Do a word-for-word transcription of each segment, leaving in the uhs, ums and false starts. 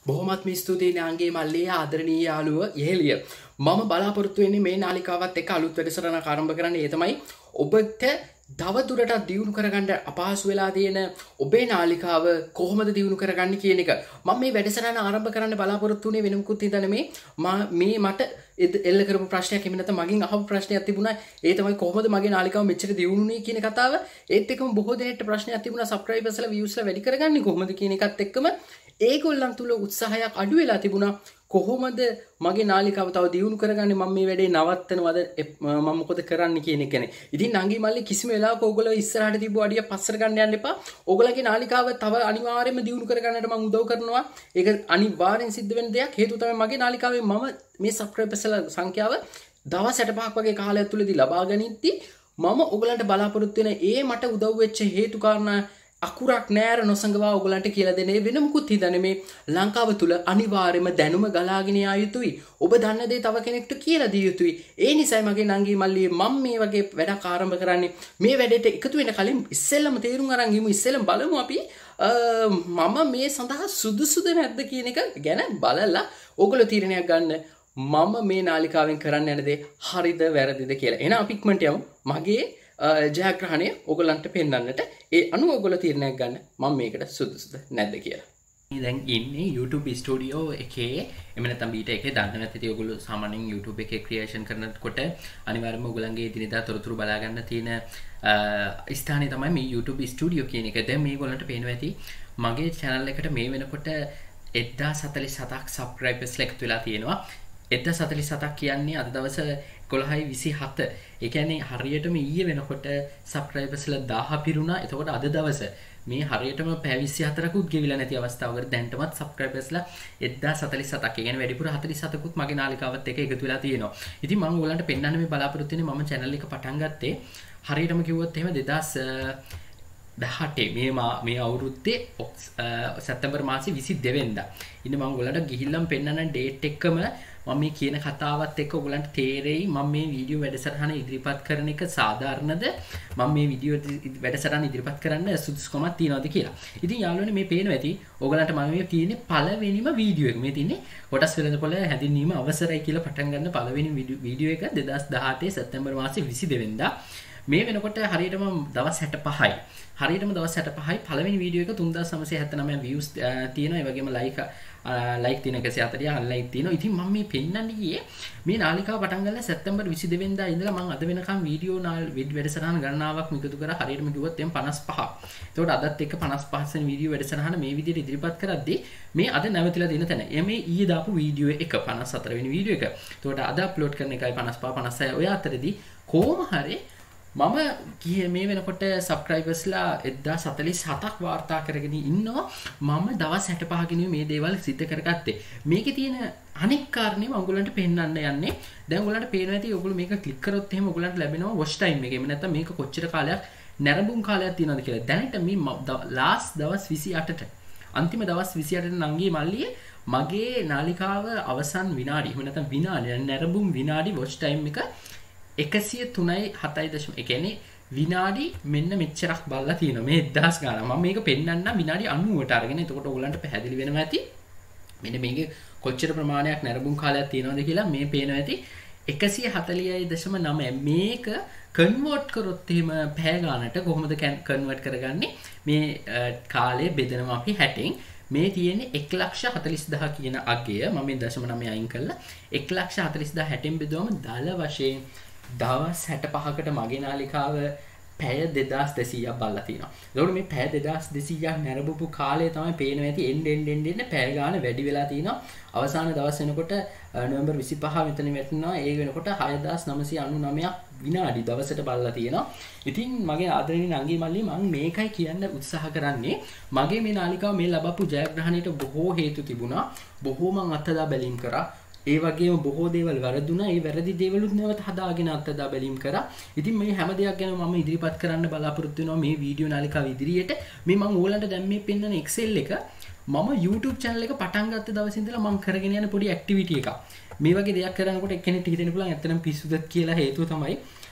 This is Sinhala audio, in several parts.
බොහොමත්ම ස්තුතියි නාංගේ මල්ලේ ආදරණීය යාළුව යෙහෙලිය. මම බලාපොරොත්තු වෙන්නේ මේ නාලිකාවත් එක්ක අලුත් වැඩසටහනක් ආරම්භ කරන්න. ඒ තමයි ඔබට දව දුරටත් දියුණු කරගන්න අපහසු වෙලා තියෙන ඔබේ නාලිකාව කොහොමද දියුණු කරගන්නේ කියන එක. මම මේ වැඩසටහන ආරම්භ කරන්න බලාපොරොත්තු වෙන්නේ වෙන මොකුත් හිතන මේ මේ මට එල්ල කරපු ප්‍රශ්නයක් එහෙම නැත්නම් මගෙන් අහපු ප්‍රශ්නයක් තිබුණා. ඒ තමයි කොහොමද මගේ නාලිකාව මෙච්චර දියුණුනේ කියන කතාව. ඒත් එක්කම බොහෝ දෙනෙක්ට ප්‍රශ්නයක් තිබුණා සබ්ස්ක්‍රයිබර්ස්ලා views-ලා වැඩි කරගන්නේ කොහොමද කියන එකත් එක්කම ඒගොල්ලන් තුල උත්සාහයක් අඩු වෙලා තිබුණා. කොහොමද මගේ නාලිකාව තව දියුණු කරගන්නේ, මම මේ වැඩේ නවත්තනවද, මම මොකද කරන්න කියන එක නේ. ඉතින් නංගි මල්ලි කිසිම වෙලාවක ඕගොල්ලෝ ඉස්සරහට තිබ්බ අඩිය පස්සට ගන්න යන්න එපා. ඕගොල්ලන්ගේ නාලිකාව තව අනිවාර්යයෙන්ම දියුණු කරගන්නට මම උදව් කරනවා. ඒක අනිවාර්යෙන් සිද්ධ වෙන දෙයක්. හේතුව තමයි මගේ නාලිකාවේ මම මේ සබ්ස්ක්‍රයිබර්ස්ලා සංඛ්‍යාව දවස් හැටපහක් වගේ කාලයක් තුලදී ලබා ගනිද්දී මම ඕගොල්ලන්ට බලාපොරොත්තු වෙන ඒ මට උදව් වෙච්ච හේතු කාරණා අකුරක් නෑර නොසඟවා ඔයගලන්ට කියලා දෙන්නේ වෙන මුකුත් හිතන්නේ මේ ලංකාව තුල අනිවාර්යයෙන්ම දැනුම ගලාගෙන යා යුතුයි. ඔබ දන්න දේ තව කෙනෙක්ට කියලා දිය යුතුයි. ඒ නිසායි මගේ නංගි මල්ලි මම මේ වගේ වැඩක් ආරම්භ කරන්නේ. මේ වැඩේට එකතු වෙන්න කලින් ඉස්සෙල්ලම තේරුම් අරන් ඉමු. ඉස්සෙල්ලම බලමු අපි මම මේ සඳහා සුදුසුද නැද්ද කියන එක ගැන බලලා ඔයගොල්ලෝ තීරණයක් ගන්න. මම මේ නාලිකාවෙන් කරන්න යන දේ හරිද වැරදිද කියලා. එහෙනම් අපි ඉක්මනට යමු. මගේ ජයග්‍රහණය ඔයගලන්ට පෙන්වන්නට. ඒ අනුව ඔයගොල්ලෝ තීරණයක් ගන්න මම මේකට සුදුසුද නැද්ද කියලා. මේ දැන් ඉන්නේ YouTube ස්ටුඩියෝ එකේ. එමෙ නැත්නම් බීටා එකේ දන්න නැති ඔයගොල්ලෝ සාමාන්‍යයෙන් YouTube එකේ ක්‍රියේෂන් කරනකොට අනිවාර්යයෙන්ම ඔයගලන්ගේ දිනදා තොරතුරු බලා ගන්න තියෙන ස්ථානය තමයි මේ YouTube ස්ටුඩියෝ කියන එක. දැන් මේගොල්ලන්ට පේනවා ඇති මගේ channel එකට මේ වෙනකොට එක්දාස් හතළිස් හතක් subscribers එකතු වෙලා තියෙනවා. එක්දාස් හතළිස් හතක් කියන්නේ අද දවස එකොළහයි විසිහත. ඒ කියන්නේ හරියටම ඊයේ වෙනකොට සබ්ස්ක්‍රයිබර්ස්ලා දාහ පිරුණා. එතකොට අද දවස මේ හරියටම පැය විසිහතරකුත් ගෙවිලා නැති අවස්ථාවකට දැන්ටමත් සබ්ස්ක්‍රයිබර්ස්ලා එක්දාස් හතළිස් හතක්. ඒ කියන්නේ වැඩිපුර හතළිස් හතකුත් මගේ නාලිකාවත් එක්ක එකතු වෙලා තියෙනවා. ඉතින් මම ඔයගලන්ට පෙන්නන්න මේ බලාපොරොත්තු වෙන්නේ මම channel එක පටන් ගත්තේ හරියටම කිව්වොත් එහෙම දෙදාස් දහඅටේ මේ මේ අවුරුද්දේ සැප්තැම්බර් මාසේ විසිදෙනි වෙනිදා. ඉතින් මම ඔයගලන්ට ගිහිල්ලාම පෙන්නන්න ඩේට් එකම මම මේ කියන කතාවත් එක්ක ඔයගලන්ට තේරෙයි මම මේ වීඩියෝ වැඩසටහන ඉදිරිපත් කරන එක සාධාරණද, මම මේ වීඩියෝ වැඩසටහන ඉදිරිපත් කරන්න සුදුසුකමක් තියනවද කියලා. ඉතින් යාළුවනේ මේ පේනවා ඇති ඔයගලන්ට මම මේ තියෙන්නේ පළවෙනිම වීඩියෝ එක. මේ තියෙන්නේ කොටස් වෙළඳපොළ හැඳින්වීම අවසරයි කියලා පටන් ගන්න පළවෙනි වීඩියෝ එක දෙදාස් දහඅටේ සැප්තැම්බර් මාසේ විසිදෙනි වෙනිදා. මේ වෙනකොට හරියටම දවස් හැටපහයි. හරියටම දවස් හැටපහයි පළවෙනි වීඩියෝ එක තුන්දාස් නවසිය හැත්තෑනවය views තියෙනවා. ඒ වගේම like ලයික් තියෙන එකසිය හතළිහ අන්ලයික් තියෙනවා. ඉතින් මම මේ පෙන්නන්නේ ගියේ මේ නාලිකාව පටන් ගන්න සැප්තැම්බර් විසිදෙනි වෙනිදා ඉඳලා මම අද වෙනකම් වීඩියෝ වැඩසටහන ගණනාවක් එකතු කරලා හරියටම කිව්වොත් එම් පනස් පහ. ඒකට අදත් එක්ක පනස් පහ වෙනි වීඩියෝ වැඩසටහන මේ විදිහට ඉදිරිපත් කරද්දී මේ අද නැවතිලා දින තැන. මේ ඊයේ දාපු වීඩියෝ එක පනස් හතර වෙනි වීඩියෝ එක. ඒකට අද අප්ලෝඩ් කරන එකයි පනස් පහ පනස් හය. ඔය අතරදී කොහොම හරි මම ගියේ මේ වෙනකොට සබ්ස්ක්‍රයිබර්ස්ලා එක්දාස් හතළිස් හතක් වාර්තා කරගෙන ඉන්නවා. මම දවස් හැටපහකින් මේ දේවල් සිද්ධ කරගත්තේ. මේකේ තියෙන අනෙක් කාරණේ මම ඔයගලන්ට පෙන්නන්න යන්නේ. දැන් ඔයගලන්ට පේනවා ඇති ඔයගොල්ලෝ මේක ක්ලික් කරොත් එහෙම ඔයගලන්ට ලැබෙනවා watch time එක. එහෙම නැත්නම් මේක කොච්චර කාලයක් නැරඹුම් කාලයක් තියෙනවද කියලා. දැනට මේ ලාස්ට් දවස් විසිඅටට අන්තිම දවස් විසිඅටට නංගී මල්ලියේ මගේ නාලිකාව අවසන් විනාඩි එහෙම නැත්නම් විනාඩි නැරඹුම් විනාඩි watch time එක එකසිය තුනයි හතයි දශම. ඒ කියන්නේ විනාඩි මෙන්න මෙච්චරක් බලලා තියෙනවා මේ එක්දාස් ගාන. මම මේක පෙන්නන්න විනාඩි අනූවට අරගෙන. එතකොට ඔයගලන්ට පැහැදිලි වෙනවා ඇති මෙන්න මේකේ කොච්චර ප්‍රමාණයක් නැරඹුම් කාලයක් තියෙනවද කියලා. මේ පේනවා ඇති එකසිය හතළිහයි දශම නවය. මේක කන්වර්ට් කරොත් එහෙම පැය ගානට කොහොමද කන්වර්ට් කරගන්නේ? මේ කාලය බෙදනවා අපි හැටෙන්. මේ තියෙන්නේ එක ලක්ෂ හතළිස් දහස් කියන අගය. මම මේ දශම නවය අයින් කළා. එක ලක්ෂ හතළිස් දහස් හැටෙන් බෙදුවම දල වශයෙන් දවස් හැටපහකට මගේ නාලිකාව පැය දෙදාස් දෙසීයක් බලලා තියෙනවා. ඒකෝට මේ පැය දෙදාස් දෙසීයක් නැරඹපු කාලය තමයි පේනවා ඇති එන්න එන්න එන්න එන්න පැය ගාන වැඩි වෙලා තියෙනවා. අවසාන දවස් වෙනකොට නොවැම්බර් විසිපහ මෙතන වැටෙනවා. ඒ වෙනකොට හයදාස් නවසිය අනූනවයක් විනාඩි දවසට බලලා තියෙනවා. ඉතින් මගේ ආදරණීය නංගි මල්ලි මම මේකයි කියන්න උත්සාහ කරන්නේ. මගේ මේ නාලිකාව මේ ලබපු ජයග්‍රහණයට බොහෝ හේතු තිබුණා. බොහෝ මං අත්දැක බැලීම් කරා. ඒ වගේම බොහෝ දේවල් වැරදුනා. ඒ වැරදි දේවලුත් නැවත හදාගෙන අත්දැක බැලීම් කරා. ඉතින් මේ හැම දෙයක් ගැන මම ඉදිරිපත් කරන්න බලාපොරොත්තු වෙනවා මේ වීඩියෝ නාලිකාව ඉදිරියට. මේ මම ඕගලන්ට දැන් මේ පෙන්නන Excel එක මම YouTube channel එක පටන් ගත්ත දවසේ ඉඳලා මම කරගෙන යන පොඩි ඇක්ටිවිටි එකක්. මේ වගේ දෙයක් කරනකොට එක්කෙනෙක්ට හිතෙන්න පුළුවන් ඇත්තටම පිස්සුද කියලා. හේතුව තමයි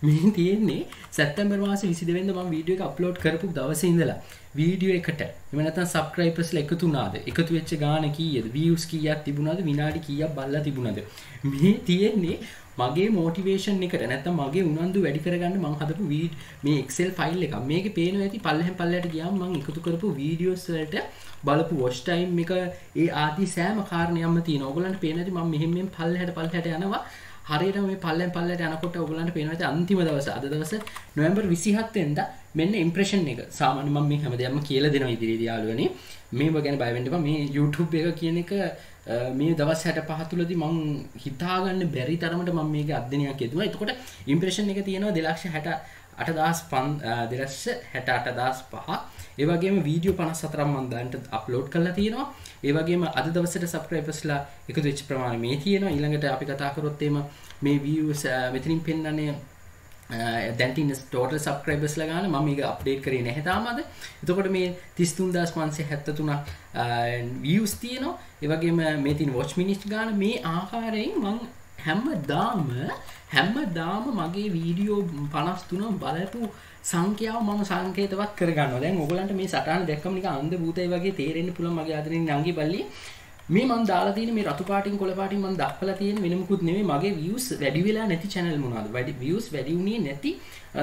මේ තියෙන්නේ සැප්තැම්බර් මාසේ විසිදෙනි වෙනිදා මම වීඩියෝ එක අප්ලෝඩ් කරපු දවසේ ඉඳලා වීඩියෝ එකට එහෙම නැත්නම් සබ්ස්ක්‍රයිබර්ස්ලා එකතු වුණාද එකතු වෙච්ච ගාන කීයද views කීයක් තිබුණාද විනාඩි කීයක් බලලා තිබුණාද මේ තියෙන්නේ මගේ මොටිවේෂන් එකට නැත්නම් මගේ උනන්දු වැඩි කරගන්න මම හදපු මේ Excel ෆයිල් එක මේකේ පේනවා ඇති පල්ලෙහෙන් පල්ලයට ගියාම මම එකතු කරපු වීඩියෝස් වලට බලපු watch time එක ඒ ආදී සෑම කාරණයක්ම තියෙනවා. ඔයගොල්ලන්ට පේනවා ඇති මම මෙහෙම මෙහෙම පල්ලෙහාට පල්ලෙහාට යනවා. හරියටම මේ පල්ලෙන් පල්ලෙහාට යනකොට ඔයගොල්ලන්ට පේනවා ඇති අන්තිම දවස අද දවස නොවැම්බර් විසිහත් වෙනිදා මෙන්න ඉම්ප්‍රෙෂන් එක. සාමාන්‍ය මම මේ හැමදේම කියලා දෙනවා ඉදිරියේදී යාළුවනේ. මේව ගැන බය වෙන්න එපා. මේ YouTube එක කියන එක මේ දවස් හැටපහ තුලදී මම හිතාගන්න බැරි තරමට මම මේකේ අධ්‍යයනයක් යෙදුණා. එතකොට ඉම්ප්‍රෙෂන් එක තියෙනවා දෙලක්ෂ හැට අට දහස් පහ. ඒ වගේම වීඩියෝ පනස් හතරක් මම දැන්ට අප්ලෝඩ් කරලා තියෙනවා. ඒ වගේම අද දවසට සබ්ස්ක්‍රයිබර්ස්ලා එකතු වෙච්ච ප්‍රමාණය මේ තියෙනවා. ඊළඟට අපි කතා කරොත් එimhe මේ views මෙතනින් පෙන්නන්නේ දැන් තියෙන total subscribersලා ගන්න මම මේක අප්ඩේට් කරේ නැහැ තාම අද. එතකොට මේ තිස් තුන් හදාස් පන්සිය හැත්තෑ තුනක් views තියෙනවා. ඒ වගේම මේ තියෙන watch minutes ගන්න මේ ආකාරයෙන් මම හැමදාම හැමදාම මගේ වීඩියෝ පනස් තුන බලපු සංඛ්‍යාව මම සංකේතවත් කරගන්නවා. දැන් ඔයගොල්ලන්ට මේ සටහන දැක්කම නිකන් අන්ධ භූතයි වගේ තේරෙන්න පුළුවන් මගේ ආදරෙන් නංගි බල්ලි. මේ මම දාලා තියෙන මේ රතු පාටින් කොළ පාටින් මම දක්වලා තියෙන වෙන මොකුත් නෙමෙයි මගේ views වැඩි වෙලා නැති channel මොනවද? වැඩි views වැඩි වුණේ නැති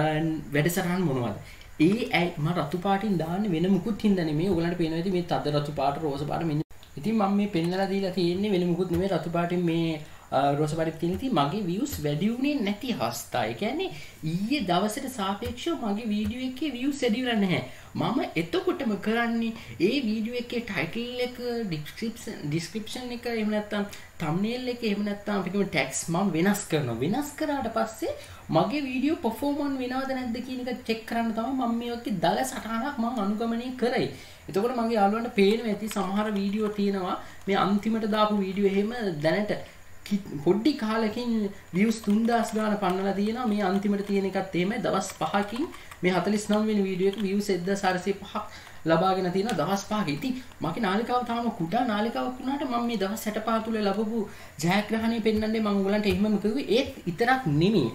වැඩසටහන් මොනවද? ඒ ඇයි මම රතු පාටින් දාන්නේ වෙන මොකුත් හින්දා නෙමෙයි. ඔයගොල්ලන්ට පේනවා ඇති මේ තද රතු පාට රෝස පාට මෙන්න. ඉතින් මම මේ පෙන්නලා දීලා තියෙන්නේ වෙන මොකුත් නෙමෙයි රතු පාටින් මේ රෝස පාටින් තියෙන ඉතින් මගේ views වැඩි වුණේ නැති අවස්ථා. ඒ කියන්නේ ඊයේ දවසට සාපේක්ෂව මගේ වීඩියෝ එකේ views වැඩි වෙලා නැහැ. මම එතකොටම කරන්නේ ඒ වීඩියෝ එකේ ටයිටල් එක description description එක එහෙම නැත්නම් thumbnail එක එහෙම නැත්නම් අපි කියමු text මම වෙනස් කරනවා. වෙනස් කරාට පස්සේ මගේ වීඩියෝ performance වෙනවද නැද්ද කියන එක check කරන්න තමයි මම මේ වගේ දල සටහනක් මම අනුගමනය කරේ. එතකොට මගේ යාළුවන්ට පේනවා ඇති සමහර වීඩියෝ තියෙනවා මේ අන්තිමට දාපු වීඩියෝ එහෙම දැනට පොඩ්ඩි කාලෙකින් views තුන් දහස් ගාන පන්නලා තියෙනවා. මේ අන්තිමට තියෙන එකත් එහෙමයි දවස් පහකින් මේ හතළිස් නව වෙනි වීඩියෝ එක views එක්දහස් හාරසිය පහක් ලබාගෙන තියෙනවා දවස් පහක. ඉතින් මගේ නාලිකාව තාම කුඩා නාලිකාවක් වුණාට මම මේ දවස් හැටපහ තුල ලැබපු ජයග්‍රහණය පෙන්වන්නේ මම ඔයගලන්ට එහෙමම කිව්වේ ඒත් විතරක් නෙමෙයි.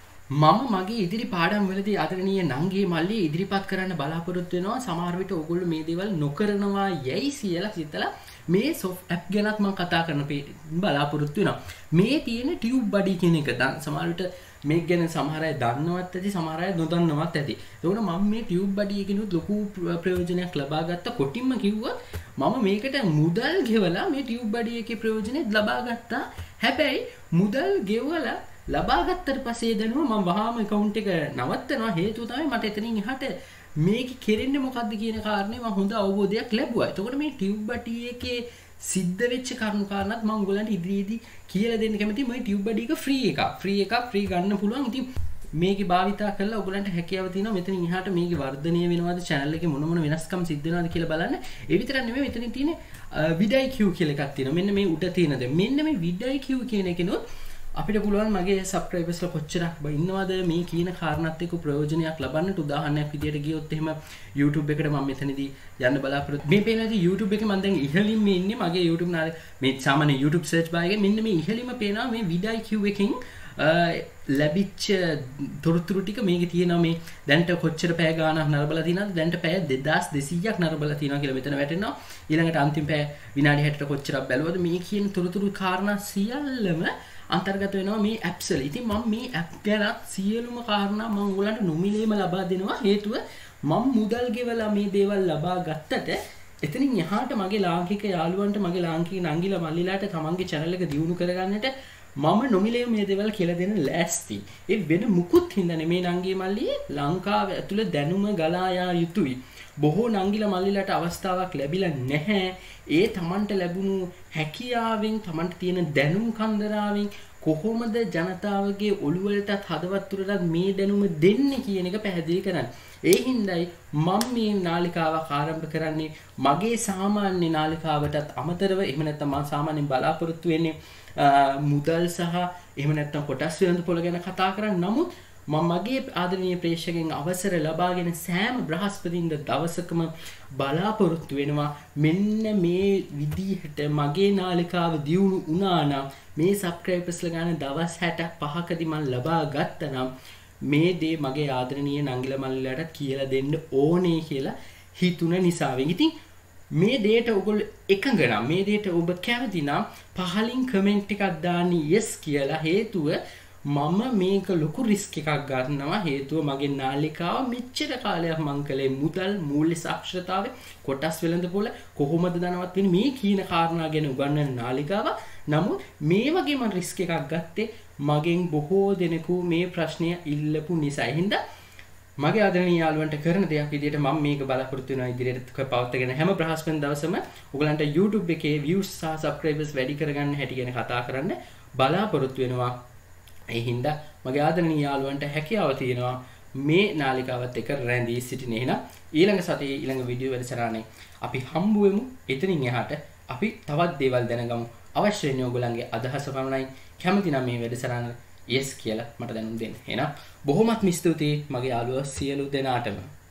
මම මගේ ඉදිරි පාඩම් වලදී ආදරණීය නංගී මල්ලි ඉදිරිපත් කරන්න බලාපොරොත්තු වෙනවා. සමහර විට ඕගොල්ලෝ මේ දේවල් නොකරනවා යයි කියලා හිතලා මේ soft app ගැනත් මම කතා කරන්න බලාපොරොත්තු වෙනවා. මේ තියෙන tube buddy කියන එක සමහර විට මේක ගැන සමහර අය දන්නවත් ඇති සමහර අය නොදන්නවත් ඇති. ඒකෝන මම මේ tube buddy එකකිනුත් ලොකු ප්‍රයෝජනයක් ලබා ගත්ත. කොටින්ම කිව්වොත් මම මේකට මුදල් ගෙවලා මේ tube buddy එකේ ප්‍රයෝජනෙ ලබා ගත්තා. හැබැයි මුදල් ගෙවලා ලබා ගත්තට පස්සේ දැනුම මම වහාම account එක නවත්තනවා. හේතුව තමයි මට එතනින් එහාට මේක කෙරෙන්නේ මොකද්ද කියන කාරණේ මම හොඳ අවබෝධයක් ලැබුවා. එතකොට මේ tube buddy එකේ සිද්ධ වෙච්ච කරුණු කාරණාත් මම ඔයගලන්ට ඉදිරියේදී කියලා දෙන්න කැමතියි. මේ tube buddy එක free එකක්. free එකක් free ගන්න පුළුවන්. ඉතින් මේකේ භාවිතා කරලා ඔයගලන්ට හැකියාව තියෙනවා මෙතනින් එහාට මේකේ වර්ධනය වෙනවද channel එකේ මොන මොන වෙනස්කම් සිද්ධ වෙනවද කියලා බලන්න. ඒ විතරක් නෙමෙයි මෙතනින් තියෙන vidIQ කියලා එකක් තියෙනවා. මෙන්න මේ උඩ තියෙන දේ. මෙන්න මේ vidIQ කියන එකනොත් අපිට පුළුවන් මගේ සබ්ස්ක්‍රයිබර්ස්ලා කොච්චරක් ඉන්නවද මේ කියන කාරණාත් එක්ක ප්‍රයෝජනයක් ලබන්නට. උදාහරණයක් විදියට ගියොත් එහෙම YouTube එකට මම මෙතනදී යන්න බලාපොරොත්තු මේ පේනදී YouTube එකේ මම දැන් ඉහළින්ම ඉන්නේ මගේ YouTube නාලේ මේ සාමාන්‍ය YouTube search bar එකේ මෙන්න මේ ඉහළින්ම පේනවා මේ vidIQ එකකින් ලැබිච්ච තොරතුරු ටික මේකේ තියෙනවා. මේ දැන්ට කොච්චර පැය ගාණක් නරඹලා තියෙනවද දැන්ට පැය දෙදාස් දෙසීයක් නරඹලා තියෙනවා කියලා මෙතන වැටෙනවා. ඊළඟට අන්තිම පැය විනාඩි හැටට කොච්චරක් බැලුවද මේ කියන තොරතුරු කාරණා සියල්ලම අන්තර්ගත වෙනවා මේ apps වල. ඉතින් මම මේ app ගැන සියලුම කාරණා මම ඔයගලන්ට නොමිලේම ලබා දෙනවා. හේතුව මම මුදල් ගෙවලා මේ දේවල් ලබා ගත්තට එතනින් එහාට මගේ ලාංකික යාළුවන්ට මගේ ලාංකික නංගිලා මල්ලිලාට තමන්ගේ channel එක දියුණු කරගන්නට මම නොමිලේම මේ දේවල් කියලා දෙන්න ලෑස්ති. ඒ වෙන මුකුත් හින්දා නෙමේ නංගී මල්ලි ලංකාව ඇතුළේ දැනුම ගලා යා යුතුයි. බොහෝ නංගිලා මල්ලිලාට අවස්ථාවක් ලැබිලා නැහැ. ඒ තමන්ට ලැබුණු හැකියාවෙන් තමන්ට තියෙන දැනුම් කන්දරාවෙන් කොහොමද ජනතාවගේ ඔළුව වලටත් හදවත් තුරටත් මේ දැනුම දෙන්නේ කියන එක පැහැදිලි කරන්න. ඒ හින්දායි මම මේ නාලිකාවක් ආරම්භ කරන්නේ මගේ සාමාන්‍ය නාලිකාවටත් අමතරව. එහෙම නැත්නම් මම සාමාන්‍යයෙන් බලාපොරොත්තු වෙන්නේ මුදල් සහ එහෙම නැත්නම් කොටස් වෙනඳ පොළ ගැන කතා කරන්න. නමුත් මම මගේ ආදරණීය ප්‍රේක්ෂකයන් අවසර ලබාගෙන සෑම බ්‍රහස්පතින්දා දවසකම බලාපොරොත්තු වෙනවා මෙන්න මේ විදිහට මගේ නාලිකාව දියුණු වුණා නම් මේ සබ්ස්ක්‍රයිබර්ස්ලා ගන්න දවස් හැට පහකදී මම ලබා ගත්තා නම් මේ දේ මගේ ආදරණීය නංගිලා මල්ලිලාට කියලා දෙන්න ඕනේ කියලා හිතුන නිසාවෙන්. ඉතින් මේ දේට ඔයගොල්ලෝ එකඟ නම් මේ දේට ඔබ කැමති නම් පහලින් කමෙන්ට් එකක් දාන්න yes කියලා. හේතුව මම මේක ලොකු රිස්ක් එකක් ගන්නවා. හේතුව මගේ නාලිකාව මෙච්චර කාලයක් මං කළේ මුදල් මූල්‍ය සාක්ෂරතාවය කොටස් වෙළඳපොළ කොහොමද ධනවත් වෙන්නේ මේ කීන කාරණා ගැන උගන්වන නාලිකාව. නමුත් මේ වගේ මම රිස්ක් එකක් ගත්තේ මගෙන් බොහෝ දෙනෙකු මේ ප්‍රශ්නය ඉල්ලපු නිසා. හින්දා මගේ ආදරණීය යාළුවන්ට කරන දෙයක් විදිහට මම මේක බලාපොරොත්තු වෙනවා ඉදිරියට පවත්වාගෙන හැම බ්‍රහස්පති දවසම ඔයගලන්ට YouTube එකේ views සහ subscribers වැඩි කරගන්න හැටි ගැන කතා කරන්න බලාපොරොත්තු වෙනවා. ඒ හින්දා මගේ ආදරණීය යාළුවන්ට හැකියාව තියෙනවා මේ නාලිකාවත් එක්ක රැඳී සිටින. එහෙනම් ඊළඟ සතියේ ඊළඟ වීඩියෝ වැඩසටහනේ අපි හම්බ වෙමු. එතනින් එහාට අපි තවත් දේවල් දැනගමු. අවශ්‍ය වෙන්නේ ඔයගලන්ගේ අදහස පමණයි. කැමති නම් මේ වැඩසටහන yes කියලා මට දැනුම් දෙන්න. එහෙනම් බොහොමත්ම ස්තුතියි මගේ යාළුවෝ සියලු දෙනාටම.